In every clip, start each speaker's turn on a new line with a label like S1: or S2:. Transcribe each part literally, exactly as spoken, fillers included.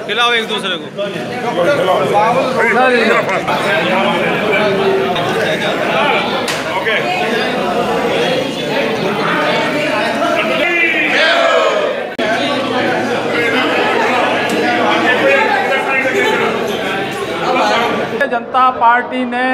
S1: खिलाओ एक दूसरे को।
S2: जनता पार्टी ने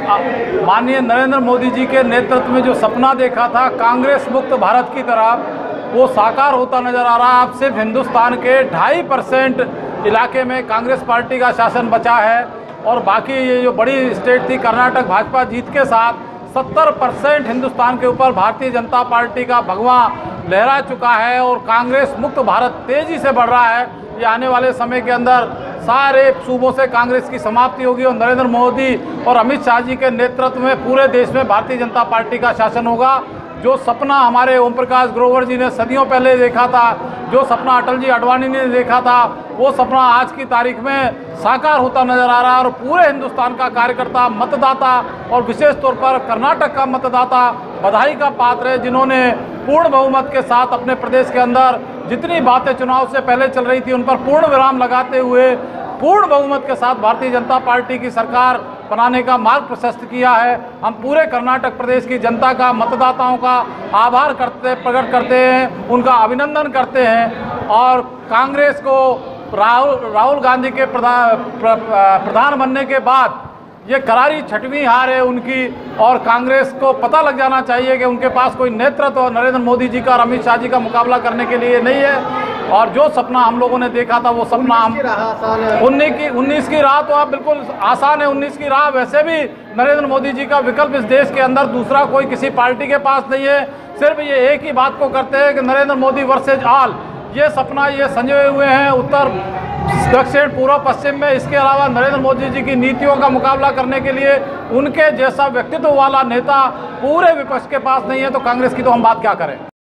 S2: माननीय नरेंद्र मोदी जी के नेतृत्व में जो सपना देखा था कांग्रेस मुक्त भारत की तरफ, वो साकार होता नजर आ रहा है। अब सिर्फ हिंदुस्तान के ढाई परसेंट इलाके में कांग्रेस पार्टी का शासन बचा है और बाकी ये जो बड़ी स्टेट थी कर्नाटक भाजपा जीत के साथ सत्तर परसेंट हिंदुस्तान के ऊपर भारतीय जनता पार्टी का भगवा लहरा चुका है और कांग्रेस मुक्त भारत तेजी से बढ़ रहा है। ये आने वाले समय के अंदर सारे सूबों से कांग्रेस की समाप्ति होगी और नरेंद्र मोदी और अमित शाह जी के नेतृत्व में पूरे देश में भारतीय जनता पार्टी का शासन होगा। जो सपना हमारे ओम प्रकाश ग्रोवर जी ने सदियों पहले देखा था, जो सपना अटल जी आडवाणी ने देखा था, वो सपना आज की तारीख में साकार होता नजर आ रहा है। और पूरे हिंदुस्तान का कार्यकर्ता, मतदाता और विशेष तौर पर कर्नाटक का मतदाता बधाई का पात्र है, जिन्होंने पूर्ण बहुमत के साथ अपने प्रदेश के अंदर जितनी बातें चुनाव से पहले चल रही थी उन पर पूर्ण विराम लगाते हुए पूर्ण बहुमत के साथ भारतीय जनता पार्टी की सरकार बनाने का मार्ग प्रशस्त किया है। हम पूरे कर्नाटक प्रदेश की जनता का, मतदाताओं का आभार करते प्रकट करते हैं, उनका अभिनंदन करते हैं और कांग्रेस को राहुल राहुल गांधी के प्रधान प्र, प्रधान बनने के बाद ये करारी छठवीं हार है उनकी और कांग्रेस को पता लग जाना चाहिए कि उनके पास कोई नेतृत्व नरेंद्र मोदी जी का और अमित शाह जी का मुकाबला करने के लिए नहीं है। और जो सपना हम लोगों ने देखा था वो सपना हम उन्नीस की उन्नीस की राह तो आप बिल्कुल आसान है। उन्नीस की राह वैसे भी नरेंद्र मोदी जी का विकल्प इस देश के अंदर दूसरा कोई किसी पार्टी के पास नहीं है। सिर्फ ये एक ही बात को करते हैं कि नरेंद्र मोदी वर्सेज ऑल, ये सपना ये संजोए हुए हैं उत्तर दक्षिण पूर्व पश्चिम में। इसके अलावा नरेंद्र मोदी जी की नीतियों का मुकाबला करने के लिए उनके जैसा व्यक्तित्व वाला नेता पूरे विपक्ष के पास नहीं है, तो कांग्रेस की तो हम बात क्या करें।